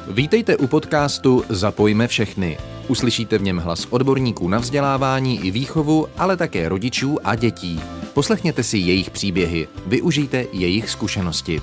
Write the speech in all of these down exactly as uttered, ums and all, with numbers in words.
Vítejte u podcastu Zapojme všechny. Uslyšíte v něm hlas odborníků na vzdělávání i výchovu, ale také rodičů a dětí. Poslechněte si jejich příběhy, využijte jejich zkušenosti.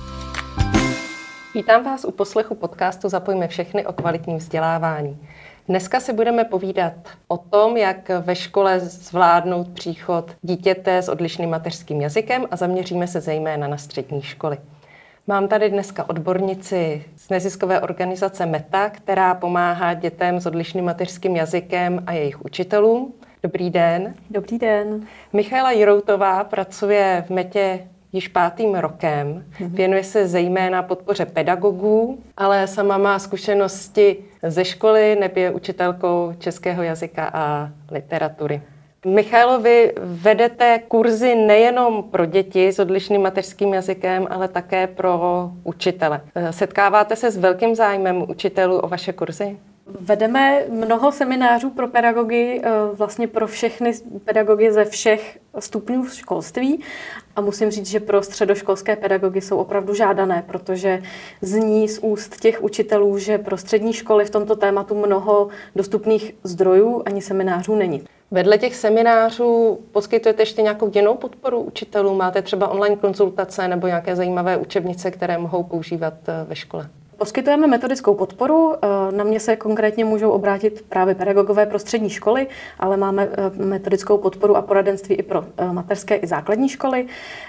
Vítám vás u poslechu podcastu Zapojme všechny o kvalitním vzdělávání. Dneska si budeme povídat o tom, jak ve škole zvládnout příchod dítěte s odlišným mateřským jazykem a zaměříme se zejména na střední školy. Mám tady dneska odbornici z neziskové organizace META, která pomáhá dětem s odlišným mateřským jazykem a jejich učitelům. Dobrý den. Dobrý den. Michaela Jiroutová pracuje v METě již pátým rokem. Věnuje se zejména podpoře pedagogů, ale sama má zkušenosti ze školy, neb je učitelkou českého jazyka a literatury. Michaelo, vy vedete kurzy nejenom pro děti s odlišným mateřským jazykem, ale také pro učitele. Setkáváte se s velkým zájmem učitelů o vaše kurzy? Vedeme mnoho seminářů pro pedagogy, vlastně pro všechny pedagogy ze všech stupňů školství a musím říct, že pro středoškolské pedagogy jsou opravdu žádané, protože zní z úst těch učitelů, že pro střední školy v tomto tématu mnoho dostupných zdrojů ani seminářů není. Vedle těch seminářů poskytujete ještě nějakou jinou podporu učitelů? Máte třeba online konzultace nebo nějaké zajímavé učebnice, které mohou používat ve škole? Poskytujeme metodickou podporu. Na mě se konkrétně můžou obrátit právě pedagogové pro střední školy, ale máme metodickou podporu a poradenství i pro mateřské i základní školy.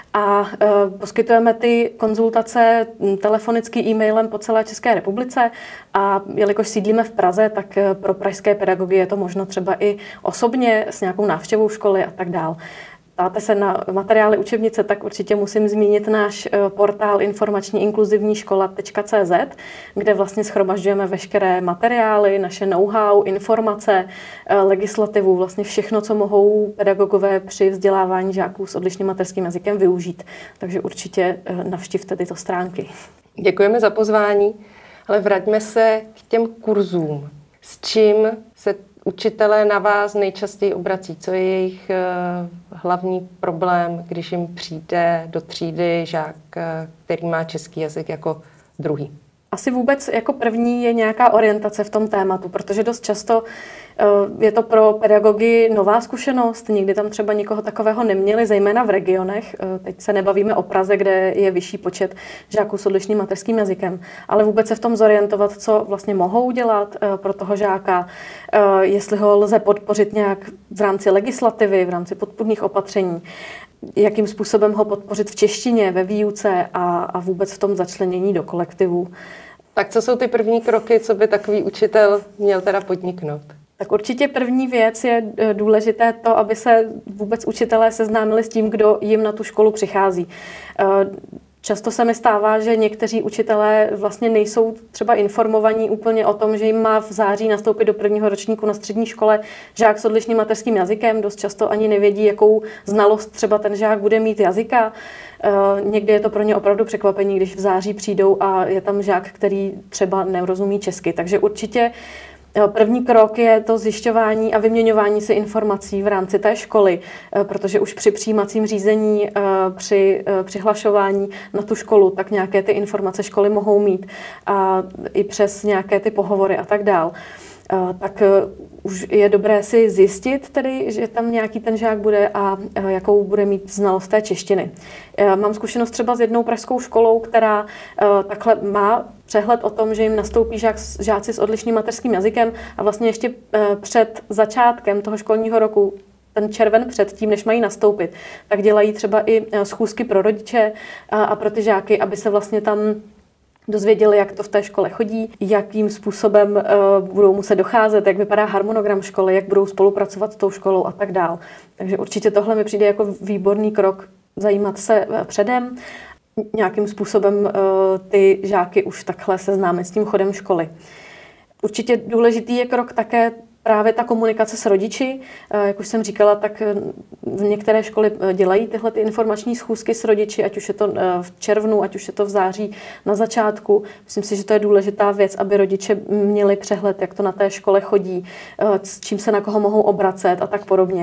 A poskytujeme ty konzultace telefonicky, e-mailem po celé České republice. A jelikož sídlíme v Praze, tak pro pražské pedagogy je to možno třeba i osobně s nějakou návštěvou školy a tak dál. Ptáte se na materiály učebnice, tak určitě musím zmínit náš portál informační inkluzivní škola tečka cé zet, kde vlastně shromažďujeme veškeré materiály, naše know-how, informace, legislativu, vlastně všechno, co mohou pedagogové při vzdělávání žáků s odlišným mateřským jazykem využít. Takže určitě navštivte tyto stránky. Děkujeme za pozvání, ale vraťme se k těm kurzům. S čím se učitelé na vás nejčastěji obrací? Co je jejich uh, hlavní problém, když jim přijde do třídy žák, který má český jazyk jako druhý? Asi vůbec jako první je nějaká orientace v tom tématu, protože dost často uh, je to pro pedagogy nová zkušenost. Nikdy tam třeba nikoho takového neměli, zejména v regionech. Uh, teď se nebavíme o Praze, kde je vyšší počet žáků s odlišným mateřským jazykem, ale vůbec se v tom zorientovat, co vlastně mohou dělat uh, pro toho žáka, uh, jestli ho lze podpořit nějak v rámci legislativy, v rámci podpůrných opatření, jakým způsobem ho podpořit v češtině, ve výuce a, a vůbec v tom začlenění do kolektivu. Tak co jsou ty první kroky, co by takový učitel měl teda podniknout? Tak určitě první věc je důležité to, aby se vůbec učitelé seznámili s tím, kdo jim na tu školu přichází. Často se mi stává, že někteří učitelé vlastně nejsou třeba informovaní úplně o tom, že jim má v září nastoupit do prvního ročníku na střední škole žák s odlišným mateřským jazykem. Dost často ani nevědí, jakou znalost třeba ten žák bude mít jazyka. Někdy je to pro ně opravdu překvapení, když v září přijdou a je tam žák, který třeba nerozumí česky. Takže určitě první krok je to zjišťování a vyměňování si informací v rámci té školy, protože už při přijímacím řízení, při přihlašování na tu školu, tak nějaké ty informace školy mohou mít a i přes nějaké ty pohovory a tak dál. Tak už je dobré si zjistit tedy, že tam nějaký ten žák bude a jakou bude mít znalost té češtiny. Mám zkušenost třeba s jednou pražskou školou, která takhle má přehled o tom, že jim nastoupí žák, žáci s odlišným mateřským jazykem a vlastně ještě před začátkem toho školního roku, ten červen před tím, než mají nastoupit, tak dělají třeba i schůzky pro rodiče a pro ty žáky, aby se vlastně tam dozvěděli, jak to v té škole chodí, jakým způsobem uh, budou muset docházet, jak vypadá harmonogram školy, jak budou spolupracovat s tou školou a tak dál. Takže určitě tohle mi přijde jako výborný krok zajímat se předem, nějakým způsobem uh, ty žáky už takhle seznámit s tím chodem školy. Určitě důležitý je krok také právě ta komunikace s rodiči. Jak už jsem říkala, tak v některé školy dělají tyhle ty informační schůzky s rodiči, ať už je to v červnu, ať už je to v září na začátku. Myslím si, že to je důležitá věc, aby rodiče měli přehled, jak to na té škole chodí, s čím se na koho mohou obracet a tak podobně.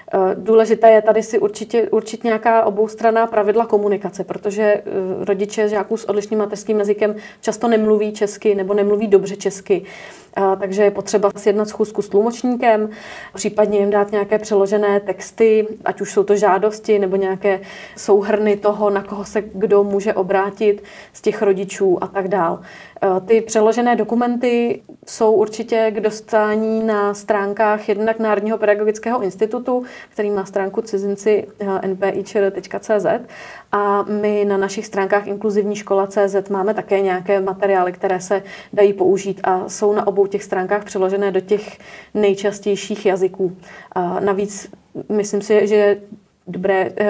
Důležité je tady si určitě určit nějaká oboustranná pravidla komunikace, protože rodiče žáků s odlišným mateřským jazykem často nemluví česky nebo nemluví dobře česky. Takže je potřeba sjednat schůzku s tlumočníkem, případně jim dát nějaké přeložené texty, ať už jsou to žádosti nebo nějaké souhrny toho, na koho se kdo může obrátit z těch rodičů a tak dál. Ty přeložené dokumenty jsou určitě k dostání na stránkách jednak Národního pedagogického institutu, který má stránku cizinci n p i č r tečka c z, a my na našich stránkách inkluzivní škola tečka c z máme také nějaké materiály, které se dají použít a jsou na obou těch stránkách přeložené do těch nejčastějších jazyků. A navíc myslím si, že je dobré eh,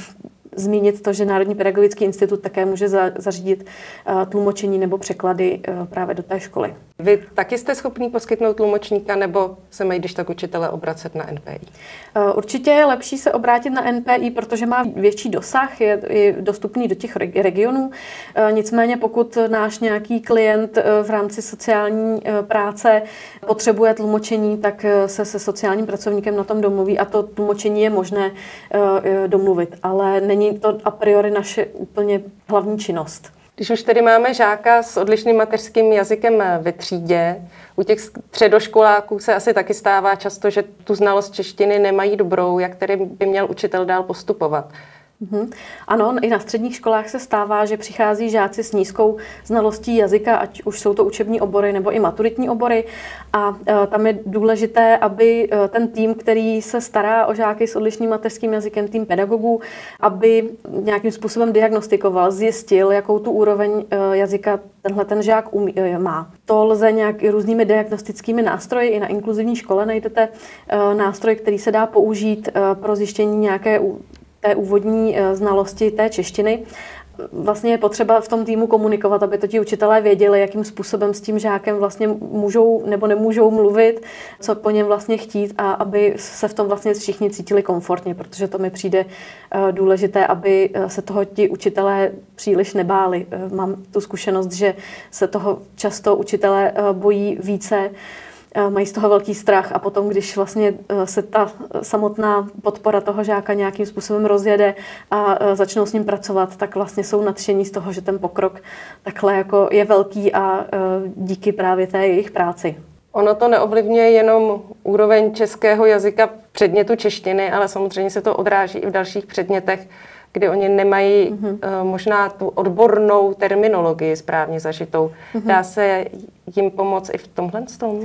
zmínit to, že Národní pedagogický institut také může za, zařídit uh, tlumočení nebo překlady uh, právě do té školy. Vy taky jste schopný poskytnout tlumočníka, nebo se mají když tak učitele obracet na N P I? Uh, určitě je lepší se obrátit na N P I, protože má větší dosah, je, je dostupný do těch regionů. Uh, nicméně pokud náš nějaký klient uh, v rámci sociální uh, práce potřebuje tlumočení, tak uh, se se sociálním pracovníkem na tom domluví a to tlumočení je možné uh, domluvit, ale není to a priori naše úplně hlavní činnost. Když už tedy máme žáka s odlišným mateřským jazykem ve třídě, u těch středoškoláků se asi taky stává často, že tu znalost češtiny nemají dobrou, jak tedy by měl učitel dál postupovat. Mm-hmm. Ano, i na středních školách se stává, že přichází žáci s nízkou znalostí jazyka, ať už jsou to učební obory nebo i maturitní obory. A e, tam je důležité, aby e, ten tým, který se stará o žáky s odlišným mateřským jazykem, tým pedagogů, aby nějakým způsobem diagnostikoval, zjistil, jakou tu úroveň e, jazyka tenhle ten žák umí, e, má. To lze nějak i různými diagnostickými nástroji. I na inkluzivní škole najdete e, nástroj, který se dá použít e, pro zjištění nějaké té úvodní znalosti té češtiny. Vlastně je potřeba v tom týmu komunikovat, aby to ti učitelé věděli, jakým způsobem s tím žákem vlastně můžou nebo nemůžou mluvit, co po něm vlastně chtít a aby se v tom vlastně všichni cítili komfortně, protože to mi přijde důležité, aby se toho ti učitelé příliš nebáli. Mám tu zkušenost, že se toho často učitelé bojí více, mají z toho velký strach a potom, když vlastně se ta samotná podpora toho žáka nějakým způsobem rozjede a začnou s ním pracovat, tak vlastně jsou nadšení z toho, že ten pokrok takhle jako je velký a díky právě té jejich práci. Ono to neovlivňuje jenom úroveň českého jazyka předmětu češtiny, ale samozřejmě se to odráží i v dalších předmětech, kdy oni nemají mm-hmm. možná tu odbornou terminologii správně zažitou. Mm-hmm. Dá se jim pomoct i v tomhle tom?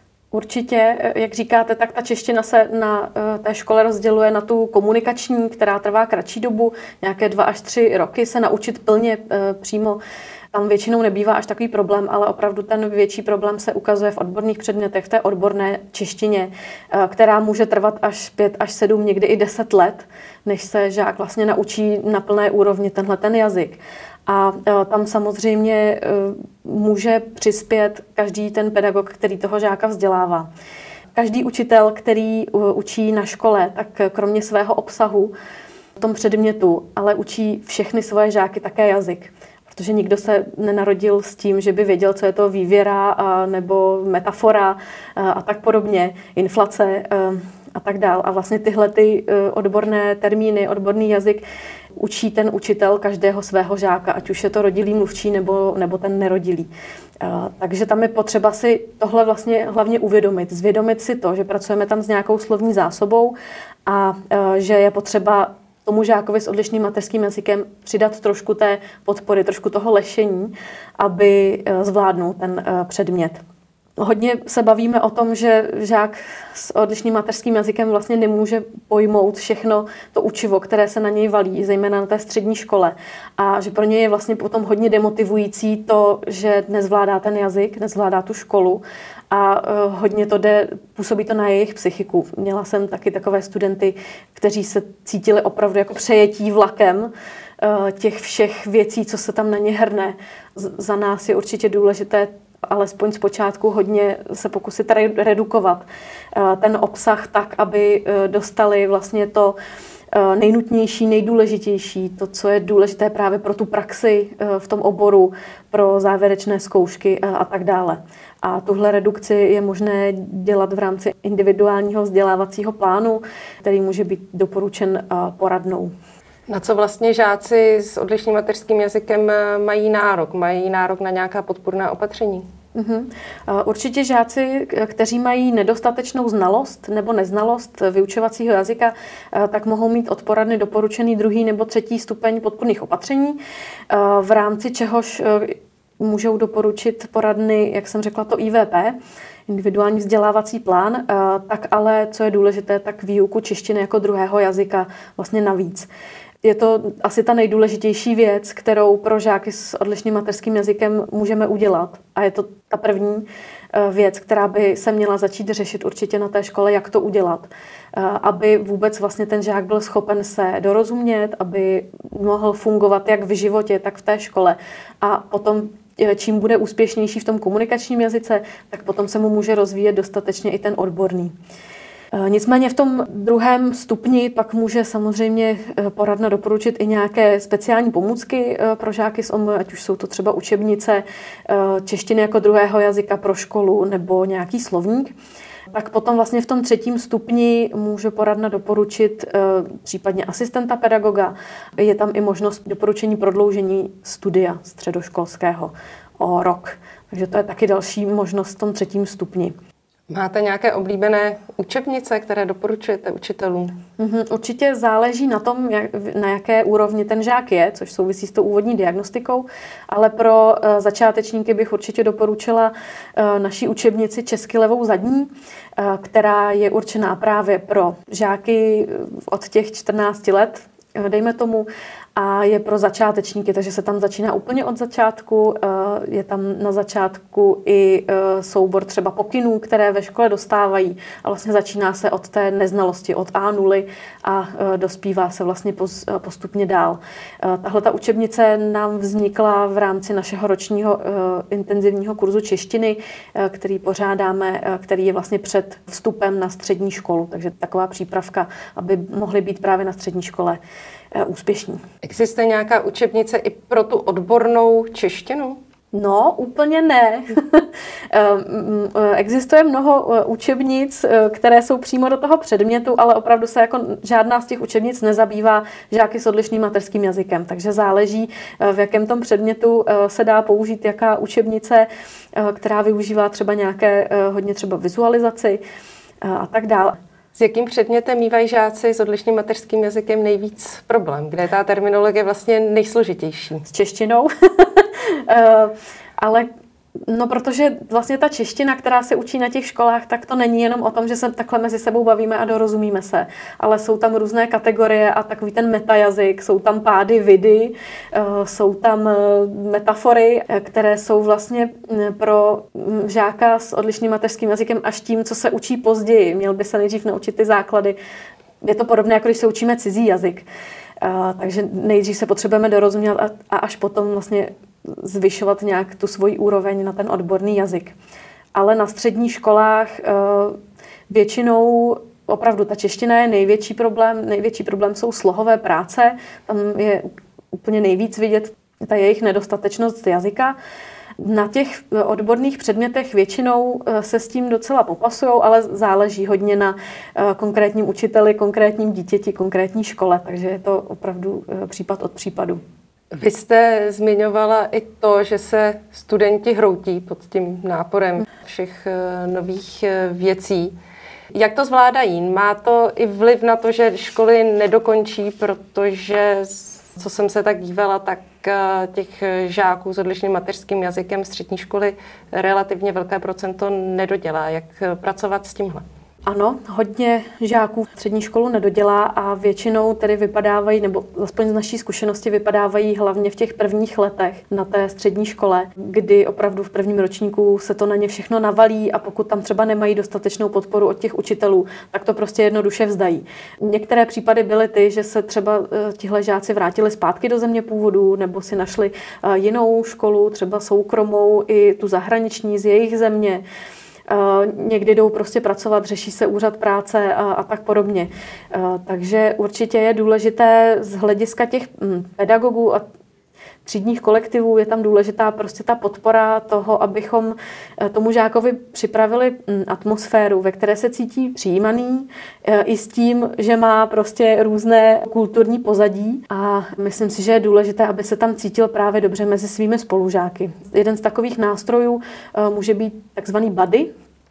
Určitě, jak říkáte, tak ta čeština se na té škole rozděluje na tu komunikační, která trvá kratší dobu, nějaké dva až tři roky se naučit plně přímo. Tam většinou nebývá až takový problém, ale opravdu ten větší problém se ukazuje v odborných předmětech, v té odborné češtině, která může trvat až pět až sedm, někdy i deset let, než se žák vlastně naučí na plné úrovni tenhle ten jazyk. A tam samozřejmě může přispět každý ten pedagog, který toho žáka vzdělává. Každý učitel, který učí na škole, tak kromě svého obsahu v tom předmětu, ale učí všechny svoje žáky také jazyk. Protože nikdo se nenarodil s tím, že by věděl, co je to vývěra a, nebo metafora a, a tak podobně, inflace a, a tak dál. A vlastně tyhle ty odborné termíny, odborný jazyk učí ten učitel každého svého žáka, ať už je to rodilý mluvčí nebo, nebo ten nerodilý. A, takže tam je potřeba si tohle vlastně hlavně uvědomit. Zvědomit si to, že pracujeme tam s nějakou slovní zásobou a, a že je potřeba tomu žákovi s odlišným mateřským jazykem přidat trošku té podpory, trošku toho lešení, aby zvládnul ten předmět. Hodně se bavíme o tom, že žák s odlišným mateřským jazykem vlastně nemůže pojmout všechno to učivo, které se na něj valí, zejména na té střední škole. A že pro něj je vlastně potom hodně demotivující to, že nezvládá ten jazyk, nezvládá tu školu a hodně to jde, působí to na jejich psychiku. Měla jsem taky takové studenty, kteří se cítili opravdu jako přejetí vlakem těch všech věcí, co se tam na ně hrne. Za nás je určitě důležité alespoň zpočátku hodně se pokusit redukovat ten obsah tak, aby dostali vlastně to nejnutnější, nejdůležitější, to, co je důležité právě pro tu praxi v tom oboru, pro závěrečné zkoušky a tak dále. A tuhle redukci je možné dělat v rámci individuálního vzdělávacího plánu, který může být doporučen poradnou. Na co vlastně žáci s odlišným mateřským jazykem mají nárok? Mají nárok na nějaká podpůrná opatření? Uhum. Určitě žáci, kteří mají nedostatečnou znalost nebo neznalost vyučovacího jazyka, tak mohou mít od poradny doporučený druhý nebo třetí stupeň podpůrných opatření, v rámci čehož můžou doporučit poradny, jak jsem řekla, to I V P, individuální vzdělávací plán, tak ale, co je důležité, tak výuku češtiny jako druhého jazyka vlastně navíc. Je to asi ta nejdůležitější věc, kterou pro žáky s odlišným mateřským jazykem můžeme udělat. A je to ta první věc, která by se měla začít řešit určitě na té škole, jak to udělat. Aby vůbec vlastně ten žák byl schopen se dorozumět, aby mohl fungovat jak v životě, tak v té škole. A potom, čím bude úspěšnější v tom komunikačním jazyce, tak potom se mu může rozvíjet dostatečně i ten odborný. Nicméně v tom druhém stupni pak může samozřejmě poradna doporučit i nějaké speciální pomůcky pro žáky s O M, ať už jsou to třeba učebnice češtiny jako druhého jazyka pro školu nebo nějaký slovník. Tak potom vlastně v tom třetím stupni může poradna doporučit případně asistenta pedagoga. Je tam i možnost doporučení prodloužení studia středoškolského o rok. Takže to je taky další možnost v tom třetím stupni. Máte nějaké oblíbené učebnice, které doporučujete učitelům? Mm-hmm, určitě záleží na tom, jak, na jaké úrovni ten žák je, což souvisí s tou úvodní diagnostikou, ale pro uh, začátečníky bych určitě doporučila uh, naší učebnici Česky levou zadní, uh, která je určená právě pro žáky od těch čtrnácti let, dejme tomu, a je pro začátečníky, takže se tam začíná úplně od začátku. Je tam na začátku i soubor třeba pokynů, které ve škole dostávají a vlastně začíná se od té neznalosti, od A nula a dospívá se vlastně postupně dál. Tahle ta učebnice nám vznikla v rámci našeho ročního intenzivního kurzu češtiny, který pořádáme, který je vlastně před vstupem na střední školu, takže taková přípravka, aby mohli být právě na střední škole úspěšní. Existuje nějaká učebnice i pro tu odbornou češtinu? No, úplně ne. Existuje mnoho učebnic, které jsou přímo do toho předmětu, ale opravdu se jako žádná z těch učebnic nezabývá žáky s odlišným mateřským jazykem. Takže záleží, v jakém tom předmětu se dá použít jaká učebnice, která využívá třeba nějaké hodně třeba vizualizaci a tak dále. S jakým předmětem mívají žáci s odlišným mateřským jazykem nejvíc problém? Kde je ta terminologie vlastně nejsložitější? S češtinou. Ale no, protože vlastně ta čeština, která se učí na těch školách, tak to není jenom o tom, že se takhle mezi sebou bavíme a dorozumíme se, ale jsou tam různé kategorie a takový ten metajazyk, jsou tam pády, vidy, jsou tam metafory, které jsou vlastně pro žáka s odlišným mateřským jazykem až tím, co se učí později. Měl by se nejdřív naučit ty základy. Je to podobné, jako když se učíme cizí jazyk. Takže nejdřív se potřebujeme dorozumět a, a až potom vlastně zvyšovat nějak tu svoji úroveň na ten odborný jazyk. Ale na středních školách většinou opravdu ta čeština je největší problém. Největší problém jsou slohové práce. Tam je úplně nejvíc vidět ta jejich nedostatečnost jazyka. Na těch odborných předmětech většinou se s tím docela popasují, ale záleží hodně na konkrétním učiteli, konkrétním dítěti, konkrétní škole, takže je to opravdu případ od případu. Vy jste zmiňovala i to, že se studenti hroutí pod tím náporem všech nových věcí. Jak to zvládají? Má to i vliv na to, že školy nedokončí, protože, co jsem se tak dívala, tak těch žáků s odlišným mateřským jazykem střední školy relativně velké procento nedodělá. Jak pracovat s tímhle? Ano, hodně žáků střední školu nedodělá a většinou tedy vypadávají, nebo aspoň z naší zkušenosti vypadávají hlavně v těch prvních letech na té střední škole, kdy opravdu v prvním ročníku se to na ně všechno navalí a pokud tam třeba nemají dostatečnou podporu od těch učitelů, tak to prostě jednoduše vzdají. Některé případy byly ty, že se třeba tihle žáci vrátili zpátky do země původu nebo si našli jinou školu, třeba soukromou i tu zahraniční z jejich země. někdy jdou prostě pracovat, řeší se úřad práce a, a tak podobně. Takže určitě je důležité z hlediska těch pedagogů a třídních kolektivů je tam důležitá prostě ta podpora toho, abychom tomu žákovi připravili atmosféru, ve které se cítí přijímaný, i s tím, že má prostě různé kulturní pozadí a myslím si, že je důležité, aby se tam cítil právě dobře mezi svými spolužáky. Jeden z takových nástrojů může být takzvaný buddy,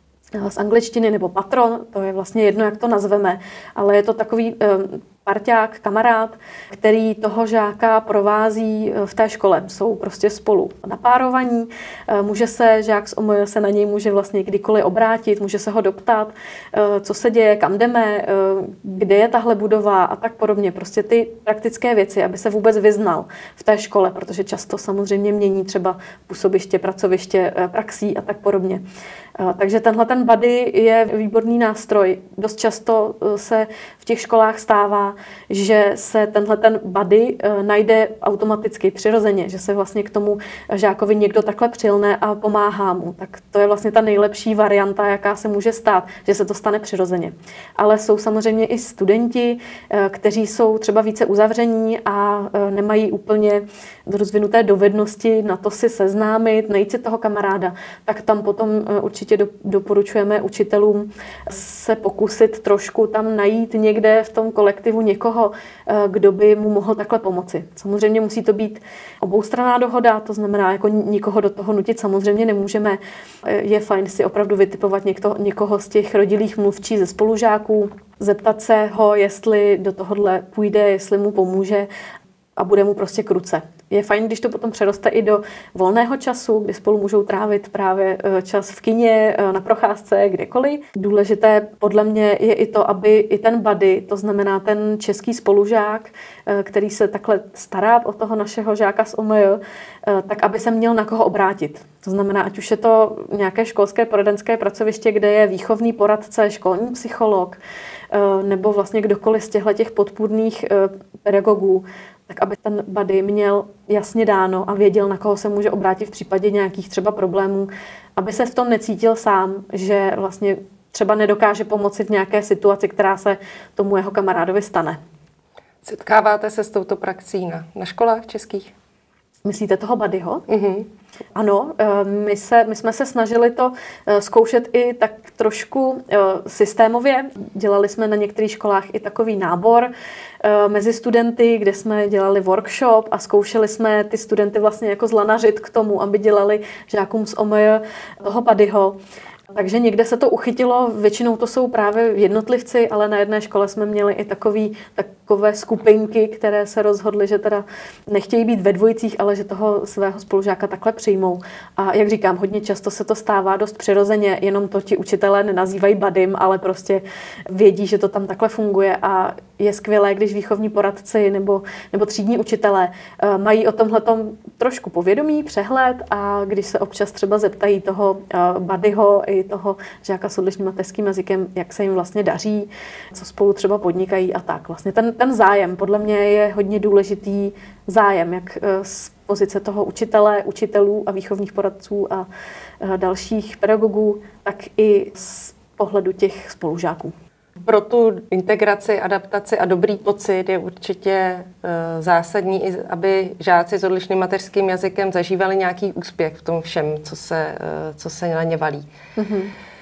z angličtiny nebo patron, to je vlastně jedno, jak to nazveme, ale je to takový parťák, kamarád, který toho žáka provází v té škole. Jsou prostě spolu napárovaní. Může se žák z O M J se na něj může vlastně kdykoliv obrátit, může se ho doptat, co se děje, kam jdeme, kde je tahle budova a tak podobně. Prostě ty praktické věci, aby se vůbec vyznal v té škole, protože často samozřejmě mění třeba působiště, pracoviště, praxí a tak podobně. Takže tenhle ten buddy je výborný nástroj. Dost často se v těch školách stává, že se tenhle ten buddy najde automaticky, přirozeně, že se vlastně k tomu žákovi někdo takhle přilne a pomáhá mu. Tak to je vlastně ta nejlepší varianta, jaká se může stát, že se to stane přirozeně. Ale jsou samozřejmě i studenti, kteří jsou třeba více uzavření a nemají úplně rozvinuté dovednosti na to si seznámit, najít si toho kamaráda, tak tam potom určitě doporučujeme učitelům se pokusit trošku tam najít někde v tom kolektivu někoho, kdo by mu mohl takhle pomoci. Samozřejmě musí to být oboustranná dohoda, to znamená, jako nikoho do toho nutit samozřejmě nemůžeme. Je fajn si opravdu vytipovat někdo, někoho z těch rodilých mluvčí ze spolužáků, zeptat se ho, jestli do tohohle půjde, jestli mu pomůže a bude mu prostě k ruce. Je fajn, když to potom přeroste i do volného času, kdy spolu můžou trávit právě čas v kině, na procházce, kdekoliv. Důležité podle mě je i to, aby i ten buddy, to znamená ten český spolužák, který se takhle stará o toho našeho žáka z O M J, tak aby se měl na koho obrátit. To znamená, ať už je to nějaké školské poradenské pracoviště, kde je výchovný poradce, školní psycholog, nebo vlastně kdokoliv z těchto podpůrných pedagogů, tak aby ten buddy měl jasně dáno a věděl, na koho se může obrátit v případě nějakých třeba problémů, aby se v tom necítil sám, že vlastně třeba nedokáže pomoci v nějaké situaci, která se tomu jeho kamarádovi stane. Setkáváte se s touto praxí na, na školách českých? Myslíte toho buddyho? Mm-hmm. Ano, my, se, my jsme se snažili to zkoušet i tak trošku systémově. Dělali jsme na některých školách i takový nábor mezi studenty, kde jsme dělali workshop a zkoušeli jsme ty studenty vlastně jako zlanařit k tomu, aby dělali žákům z O M J toho buddyho. Takže někde se to uchytilo, většinou to jsou právě jednotlivci, ale na jedné škole jsme měli i takový, takové skupinky, které se rozhodly, že teda nechtějí být ve dvojicích, ale že toho svého spolužáka takhle přijmou. A jak říkám, hodně často se to stává dost přirozeně, jenom to ti učitelé nenazývají buddym, ale prostě vědí, že to tam takhle funguje a je skvělé, když výchovní poradci nebo, nebo třídní učitelé mají o tomhletom trošku povědomí, přehled a když se občas třeba zeptají toho buddyho i toho žáka s odlišným mateřským jazykem, jak se jim vlastně daří, co spolu třeba podnikají a tak. Vlastně ten, ten zájem podle mě je hodně důležitý zájem, jak z pozice toho učitele, učitelů a výchovních poradců a dalších pedagogů, tak i z pohledu těch spolužáků. Pro tu integraci, adaptaci a dobrý pocit je určitě zásadní, aby žáci s odlišným mateřským jazykem zažívali nějaký úspěch v tom všem, co se, co se na ně valí. Mm-hmm.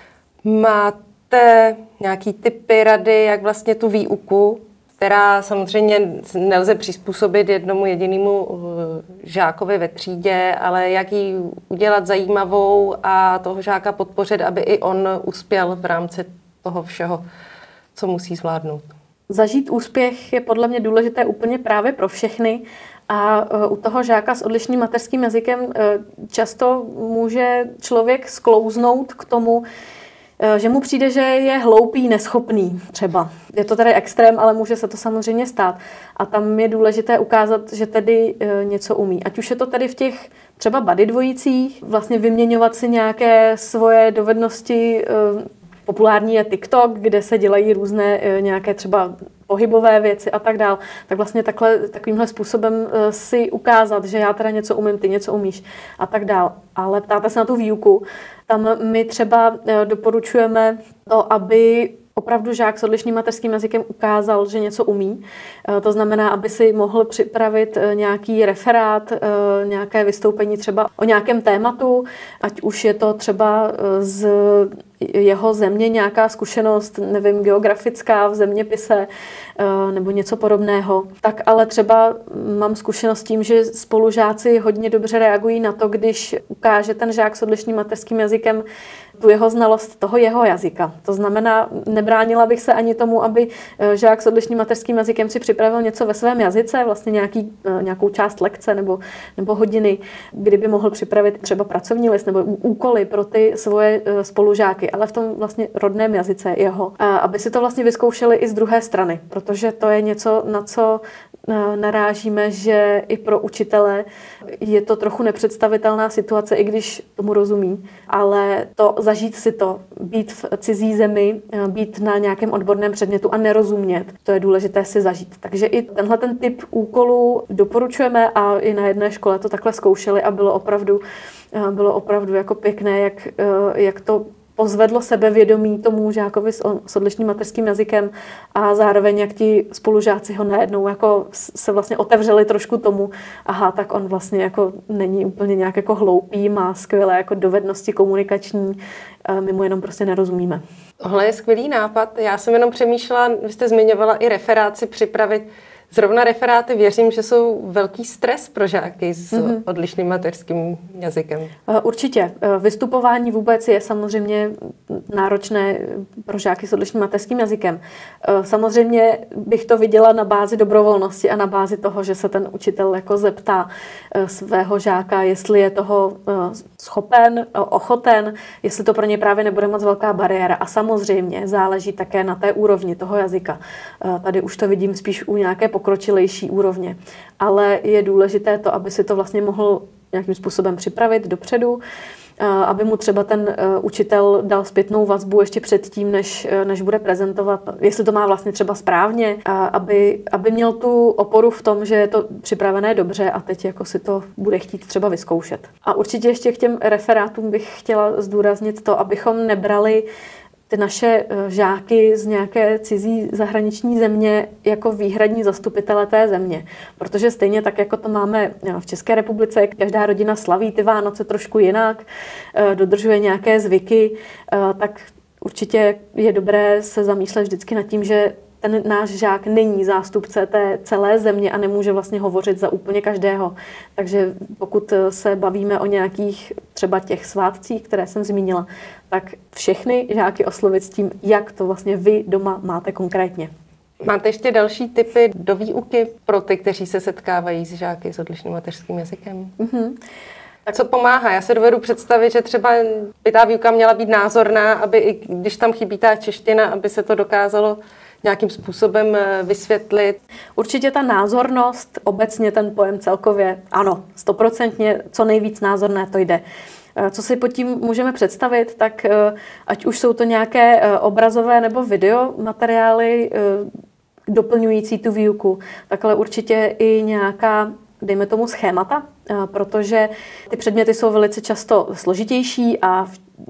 Máte nějaký tipy, rady, jak vlastně tu výuku, která samozřejmě nelze přizpůsobit jednomu jedinému žákovi ve třídě, ale jak ji udělat zajímavou a toho žáka podpořit, aby i on uspěl v rámci toho všeho, co musí zvládnout. Zažít úspěch je podle mě důležité úplně právě pro všechny a u toho žáka s odlišným mateřským jazykem často může člověk sklouznout k tomu, že mu přijde, že je hloupý, neschopný třeba. Je to tedy extrém, ale může se to samozřejmě stát. A tam je důležité ukázat, že tedy něco umí. Ať už je to tedy v těch třeba buddy dvojicích, vlastně vyměňovat si nějaké svoje dovednosti. Populární je TikTok, kde se dělají různé nějaké třeba pohybové věci a tak dál, tak vlastně takhle, takovýmhle způsobem si ukázat, že já teda něco umím, ty něco umíš a tak dál. Ale ptáte se na tu výuku, tam my třeba doporučujeme to, aby opravdu žák s odlišným mateřským jazykem ukázal, že něco umí. To znamená, aby si mohl připravit nějaký referát, nějaké vystoupení třeba o nějakém tématu, ať už je to třeba z jeho země nějaká zkušenost, nevím, geografická v zeměpise nebo něco podobného. Tak ale třeba mám zkušenost s tím, že spolužáci hodně dobře reagují na to, když ukáže ten žák s odlišným mateřským jazykem tu jeho znalost toho jeho jazyka. To znamená, nebránila bych se ani tomu, aby žák s odlišným mateřským jazykem si připravil něco ve svém jazyce, vlastně nějaký, nějakou část lekce nebo, nebo hodiny, kdyby mohl připravit třeba pracovní list nebo úkoly pro ty svoje spolužáky, ale v tom vlastně rodném jazyce jeho. A aby si to vlastně vyzkoušeli i z druhé strany, protože to je něco, na co narážíme, že i pro učitele je to trochu nepředstavitelná situace, i když tomu rozumí, ale to zažít si to, být v cizí zemi, být na nějakém odborném předmětu a nerozumět, to je důležité si zažít. Takže i tenhle ten typ úkolů doporučujeme a i na jedné škole to takhle zkoušeli a bylo opravdu, bylo opravdu jako pěkné, jak, jak to pozvedlo sebevědomí tomu žákovi s odlišným mateřským jazykem a zároveň jak ti spolužáci ho najednou jako se vlastně otevřeli trošku tomu, aha, tak on vlastně jako není úplně nějak jako hloupý, má skvělé jako dovednosti komunikační, my mu jenom prostě nerozumíme. Tohle je skvělý nápad. Já jsem jenom přemýšlela, vy jste zmiňovala i referáci připravit. Zrovna referáty věřím, že jsou velký stres pro žáky s mm-hmm. odlišným mateřským jazykem. Určitě. Vystupování vůbec je samozřejmě náročné pro žáky s odlišným mateřským jazykem. Samozřejmě bych to viděla na bázi dobrovolnosti a na bázi toho, že se ten učitel jako zeptá svého žáka, jestli je toho schopen, ochoten, jestli to pro ně právě nebude moc velká bariéra. A samozřejmě záleží také na té úrovni toho jazyka. Tady už to vidím spíš u nějaké pokročilejší úrovně. Ale je důležité to, aby si to vlastně mohl nějakým způsobem připravit dopředu, aby mu třeba ten učitel dal zpětnou vazbu ještě předtím, než, než bude prezentovat, jestli to má vlastně třeba správně, aby, aby měl tu oporu v tom, že je to připravené dobře a teď jako si to bude chtít třeba vyzkoušet. A určitě ještě k těm referátům bych chtěla zdůraznit to, abychom nebrali ty naše žáky z nějaké cizí zahraniční země jako výhradní zastupitele té země. Protože stejně tak, jako to máme v České republice, každá rodina slaví ty Vánoce trošku jinak, dodržuje nějaké zvyky, tak určitě je dobré se zamýšlet vždycky nad tím, že ten náš žák není zástupce té celé země a nemůže vlastně hovořit za úplně každého. Takže pokud se bavíme o nějakých třeba těch svátcích, které jsem zmínila, tak všechny žáky oslovit s tím, jak to vlastně vy doma máte konkrétně. Máte ještě další tipy do výuky pro ty, kteří se setkávají s žáky s odlišným mateřským jazykem? Mm-hmm. Tak co pomáhá? Já se dovedu představit, že třeba by ta výuka měla být názorná, aby i když tam chybí ta čeština, aby se to dokázalo nějakým způsobem vysvětlit. Určitě ta názornost, obecně ten pojem celkově, ano, stoprocentně, co nejvíc názorné to jde. Co si pod tím můžeme představit, tak ať už jsou to nějaké obrazové nebo video materiály doplňující tu výuku, tak ale určitě i nějaká, dejme tomu, schémata, protože ty předměty jsou velice často složitější a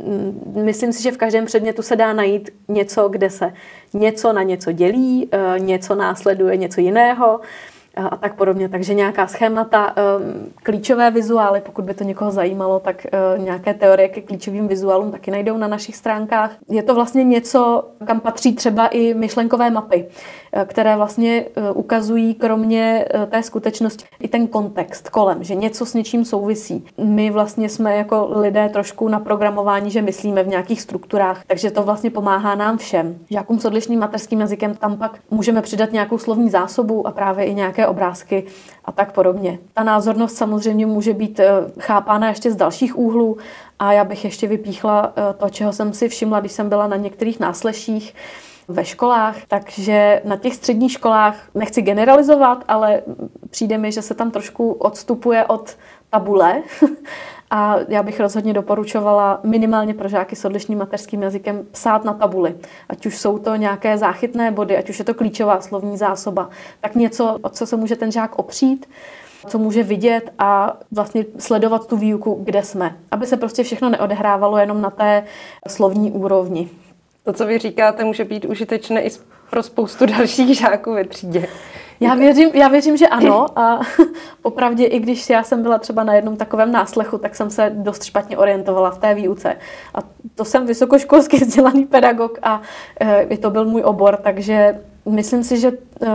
myslím si, že v každém předmětu se dá najít něco, kde se něco na něco dělí, něco následuje něco jiného a tak podobně. Takže nějaká schémata, klíčové vizuály, pokud by to někoho zajímalo, tak nějaké teorie ke klíčovým vizuálům taky najdou na našich stránkách. Je to vlastně něco, kam patří třeba i myšlenkové mapy, které vlastně ukazují kromě té skutečnosti i ten kontext kolem, že něco s něčím souvisí. My vlastně jsme jako lidé trošku na programování, že myslíme v nějakých strukturách, takže to vlastně pomáhá nám všem. Žákům s odlišným mateřským jazykem tam pak můžeme přidat nějakou slovní zásobu a právě i nějaké obrázky a tak podobně. Ta názornost samozřejmě může být chápána ještě z dalších úhlů a já bych ještě vypíchla to, čeho jsem si všimla, když jsem byla na některých násleších ve školách, takže na těch středních školách nechci generalizovat, ale přijde mi, že se tam trošku odstupuje od tabule A já bych rozhodně doporučovala minimálně pro žáky s odlišným mateřským jazykem psát na tabuli. Ať už jsou to nějaké záchytné body, ať už je to klíčová slovní zásoba, tak něco, o co se může ten žák opřít, co může vidět a vlastně sledovat tu výuku, kde jsme. Aby se prostě všechno neodehrávalo jenom na té slovní úrovni. To, co vy říkáte, může být užitečné i pro spoustu dalších žáků ve třídě. Já věřím, já věřím, že ano a popravdě i když já jsem byla třeba na jednom takovém náslechu, tak jsem se dost špatně orientovala v té výuce. A to jsem vysokoškolsky vzdělaný pedagog a e, to byl můj obor, takže myslím si, že e,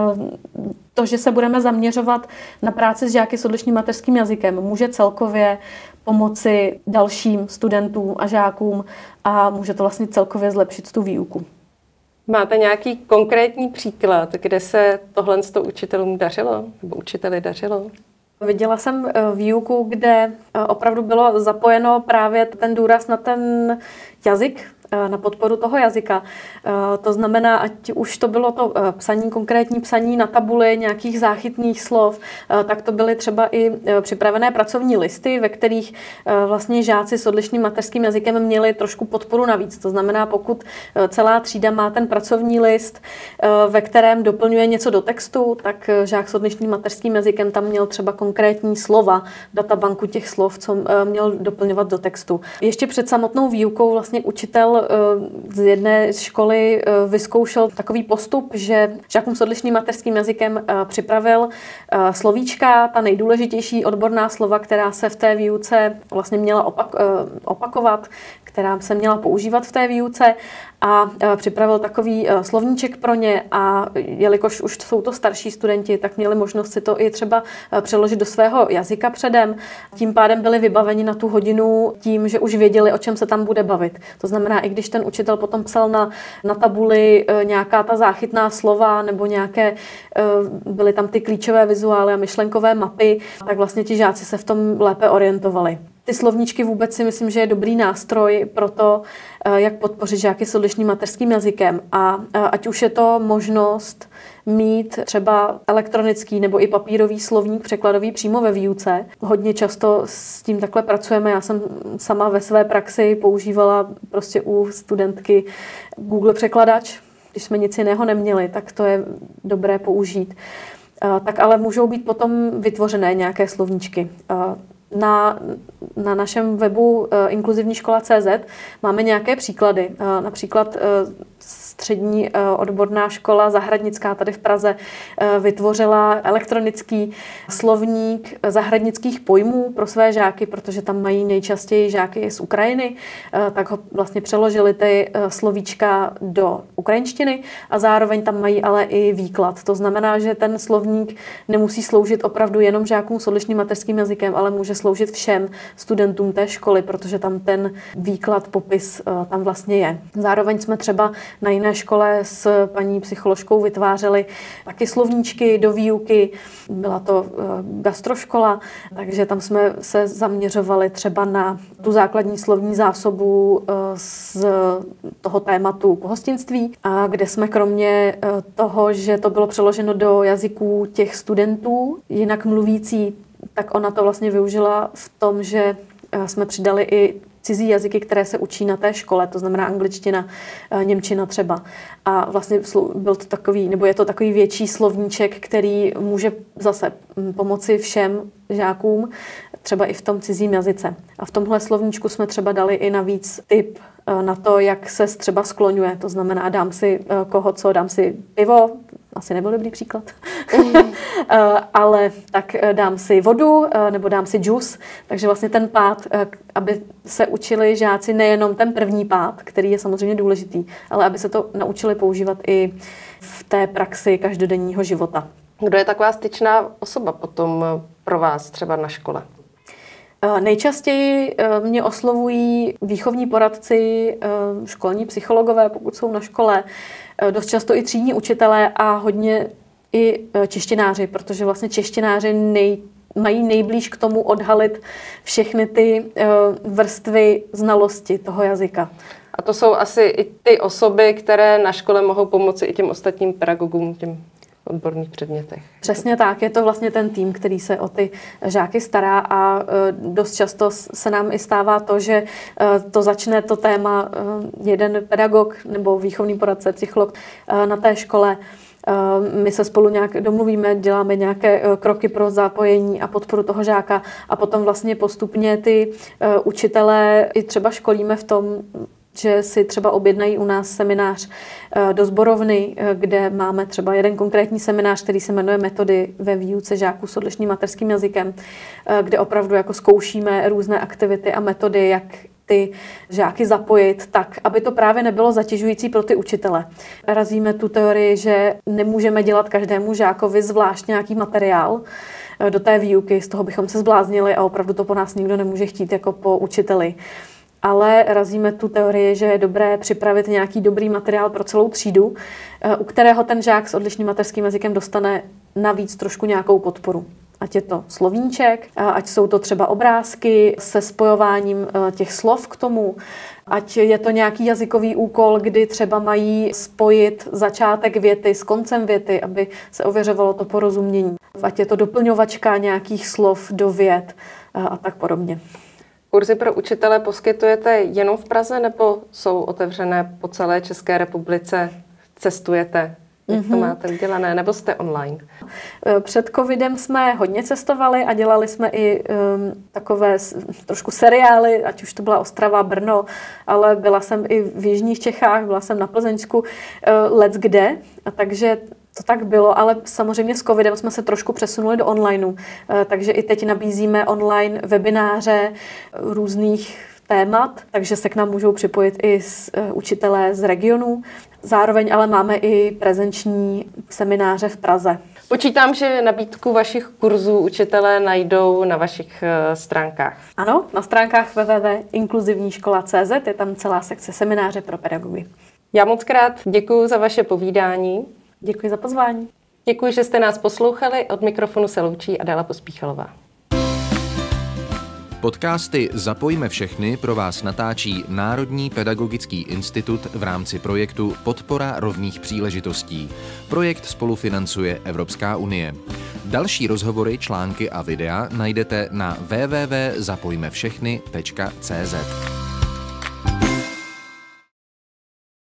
to, že se budeme zaměřovat na práci s žáky s odlišným mateřským jazykem, může celkově pomoci dalším studentům a žákům a může to vlastně celkově zlepšit tu výuku. Máte nějaký konkrétní příklad, kde se tohle s tou učitelům dařilo, nebo učiteli dařilo? Viděla jsem výuku, kde opravdu bylo zapojeno právě ten důraz na ten jazyk, na podporu toho jazyka. To znamená, ať už to bylo to psaní, konkrétní psaní na tabuli nějakých záchytných slov, tak to byly třeba i připravené pracovní listy, ve kterých vlastně žáci s odlišným mateřským jazykem měli trošku podporu navíc. To znamená, pokud celá třída má ten pracovní list, ve kterém doplňuje něco do textu, tak žák s odlišným mateřským jazykem tam měl třeba konkrétní slova, databanku těch slov, co měl doplňovat do textu. Ještě před samotnou výukou vlastně učitel z jedné školy vyzkoušel takový postup, že žákům s odlišným mateřským jazykem připravil slovíčka, ta nejdůležitější odborná slova, která se v té výuce vlastně měla opak, opakovat, která se měla používat v té výuce a připravil takový slovníček pro ně a jelikož už jsou to starší studenti, tak měli možnost si to i třeba přeložit do svého jazyka předem. Tím pádem byli vybaveni na tu hodinu tím, že už věděli, o čem se tam bude bavit. To znamená, i když ten učitel potom psal na, na tabuli nějaká ta záchytná slova nebo nějaké, byly tam ty klíčové vizuály a myšlenkové mapy, tak vlastně ti žáci se v tom lépe orientovali. Ty slovníčky vůbec si myslím, že je dobrý nástroj pro to, jak podpořit žáky s odlišným mateřským jazykem. A ať už je to možnost mít třeba elektronický nebo i papírový slovník překladový přímo ve výuce. Hodně často s tím takhle pracujeme. Já jsem sama ve své praxi používala prostě u studentky Google překladač. Když jsme nic jiného neměli, tak to je dobré použít. Tak ale můžou být potom vytvořené nějaké slovníčky. Na, na našem webu uh, inkluzivní škola tečka cé zet máme nějaké příklady. Uh, například uh, střední uh, odborná škola Zahradnická tady v Praze uh, vytvořila elektronický slovník zahradnických pojmů pro své žáky, protože tam mají nejčastěji žáky z Ukrajiny, uh, tak ho vlastně přeložili ty uh, slovíčka do ukrajinštiny a zároveň tam mají ale i výklad. To znamená, že ten slovník nemusí sloužit opravdu jenom žákům s odlišným mateřským jazykem, ale může sloužit všem studentům té školy, protože tam ten výklad, popis tam vlastně je. Zároveň jsme třeba na jiné škole s paní psycholožkou vytvářeli taky slovníčky do výuky. Byla to gastroškola, takže tam jsme se zaměřovali třeba na tu základní slovní zásobu z toho tématu pohostinství, a kde jsme kromě toho, že to bylo přeloženo do jazyků těch studentů, jinak mluvící, tak ona to vlastně využila v tom, že jsme přidali i cizí jazyky, které se učí na té škole, to znamená angličtina, němčina třeba. A vlastně byl to takový, nebo je to takový větší slovníček, který může zase pomoci všem žákům, třeba i v tom cizím jazyce. A v tomhle slovníčku jsme třeba dali i navíc tip na to, jak se třeba skloňuje. To znamená, dám si koho co, dám si pivo, asi nebyl dobrý příklad, mm. ale tak dám si vodu nebo dám si džus. Takže vlastně ten pád, aby se učili žáci nejenom ten první pád, který je samozřejmě důležitý, ale aby se to naučili používat i v té praxi každodenního života. Kdo je taková styčná osoba potom pro vás třeba na škole? Nejčastěji mě oslovují výchovní poradci, školní psychologové, pokud jsou na škole, dost často i třídní učitelé a hodně i češtináři, protože vlastně češtináři nej, mají nejblíž k tomu odhalit všechny ty vrstvy znalosti toho jazyka. A to jsou asi i ty osoby, které na škole mohou pomoci i těm ostatním pedagogům, těm odborných předmětech. Přesně tak, je to vlastně ten tým, který se o ty žáky stará a dost často se nám i stává to, že to začne to téma jeden pedagog nebo výchovný poradce, psycholog na té škole. My se spolu nějak domluvíme, děláme nějaké kroky pro zapojení a podporu toho žáka a potom vlastně postupně ty učitelé i třeba školíme v tom, že si třeba objednají u nás seminář do sborovny, kde máme třeba jeden konkrétní seminář, který se jmenuje Metody ve výuce žáků s odlišným mateřským jazykem, kde opravdu jako zkoušíme různé aktivity a metody, jak ty žáky zapojit tak, aby to právě nebylo zatěžující pro ty učitele. Razíme tu teorii, že nemůžeme dělat každému žákovi zvlášť nějaký materiál do té výuky, z toho bychom se zbláznili a opravdu to po nás nikdo nemůže chtít jako po učiteli. Ale razíme tu teorii, že je dobré připravit nějaký dobrý materiál pro celou třídu, u kterého ten žák s odlišným mateřským jazykem dostane navíc trošku nějakou podporu. Ať je to slovíček, ať jsou to třeba obrázky se spojováním těch slov k tomu, ať je to nějaký jazykový úkol, kdy třeba mají spojit začátek věty s koncem věty, aby se ověřovalo to porozumění. Ať je to doplňovačka nějakých slov do vět a tak podobně. Kurzy pro učitele poskytujete jenom v Praze nebo jsou otevřené po celé České republice? Cestujete? Jak to máte udělané? Nebo jste online? Před covidem jsme hodně cestovali a dělali jsme i um, takové trošku seriály, ať už to byla Ostrava, Brno, ale byla jsem i v jižních Čechách, byla jsem na Plzeňsku, uh, leckde, a takže to tak bylo, ale samozřejmě s covidem jsme se trošku přesunuli do onlineu, uh, takže i teď nabízíme online webináře různých témat, takže se k nám můžou připojit i z, uh, učitelé z regionů. Zároveň ale máme i prezenční semináře v Praze. Počítám, že nabídku vašich kurzů učitelé najdou na vašich uh, stránkách. Ano, na stránkách w w w tečka inkluzivní škola tečka c z je tam celá sekce semináře pro pedagogy. Já moc krát děkuji za vaše povídání. Děkuji za pozvání. Děkuji, že jste nás poslouchali. Od mikrofonu se loučí Adéla Pospíchalová. Podcasty Zapojme všechny pro vás natáčí Národní pedagogický institut v rámci projektu Podpora rovných příležitostí. Projekt spolufinancuje Evropská unie. Další rozhovory, články a videa najdete na w w w tečka zapojme všechny tečka c z.